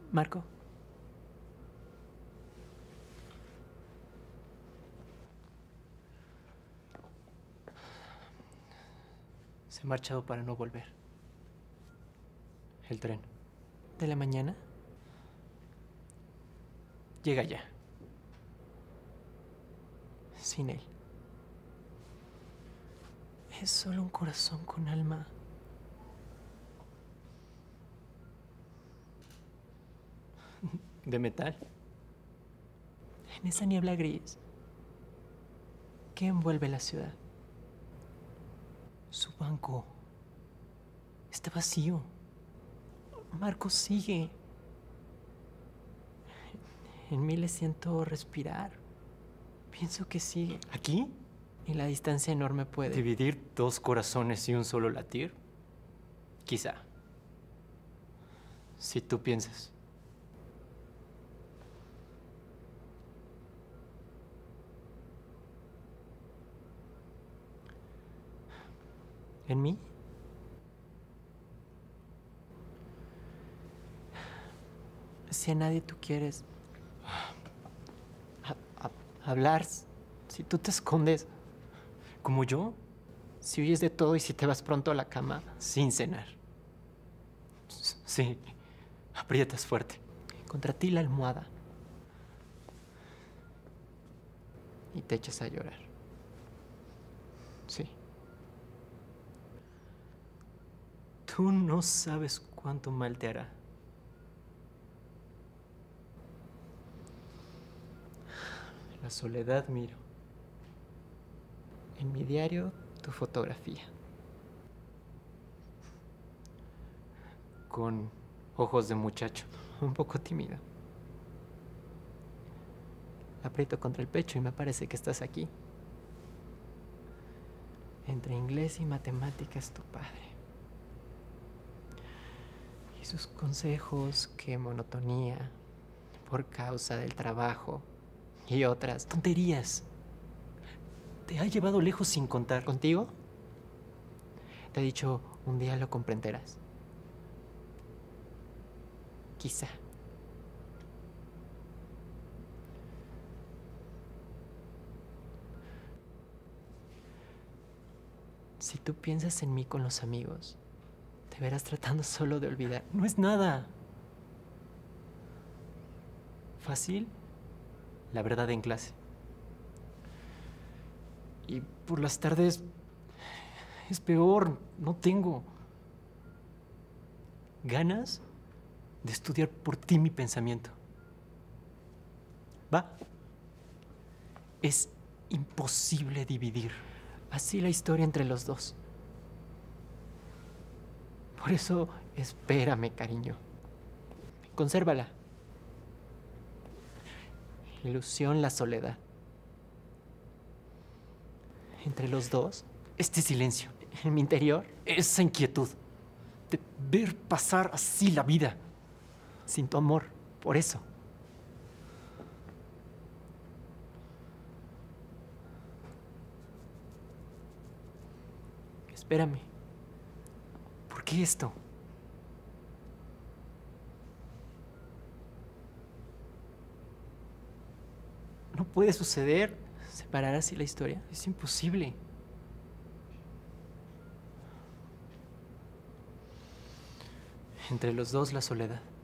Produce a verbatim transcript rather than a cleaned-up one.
Marco. Se ha marchado para no volver. El tren. ¿De la mañana? Llega ya. Sin él. Es solo un corazón con alma. De metal. En esa niebla gris que envuelve la ciudad. Su banco está vacío. Marco sigue. En mí le siento respirar. Pienso que sigue. ¿Aquí? Y la distancia enorme puede... ¿Dividir dos corazones y un solo latir? Quizá. Si tú piensas. ¿En mí? Si a nadie tú quieres a- a- hablar, si tú te escondes, ¿Como yo? si huyes de todo y si te vas pronto a la cama, Sin cenar. Sí. Aprietas fuerte. contra ti la almohada y te echas a llorar. Sí. Tú no sabes cuánto mal te hará. La soledad miro. En mi diario, tu fotografía. Con ojos de muchacho. Un poco tímido. Aprieto contra el pecho y me parece que estás aquí. Entre inglés y matemáticas, tu padre. Y sus consejos, qué monotonía, por causa del trabajo y otras Tonterías. Te ha llevado lejos sin contar. ¿Contigo? Te he dicho, un día lo comprenderás. Quizá. Si tú piensas en mí con los amigos, te verás tratando solo de olvidar. No es nada. Fácil. La verdad en clase. Y por las tardes es peor. No tengo ganas de estudiar por ti mi pensamiento. Va. Es imposible dividir. Así la historia entre los dos. Por eso, espérame, cariño. Consérvala. Ilusión, la soledad. Entre los dos, Este silencio, en mi interior, esa inquietud de ver pasar así la vida. sin tu amor. Por eso. Espérame. ¿Por qué esto? No puede suceder. Separar así la historia. Es imposible. Entre los dos, la soledad.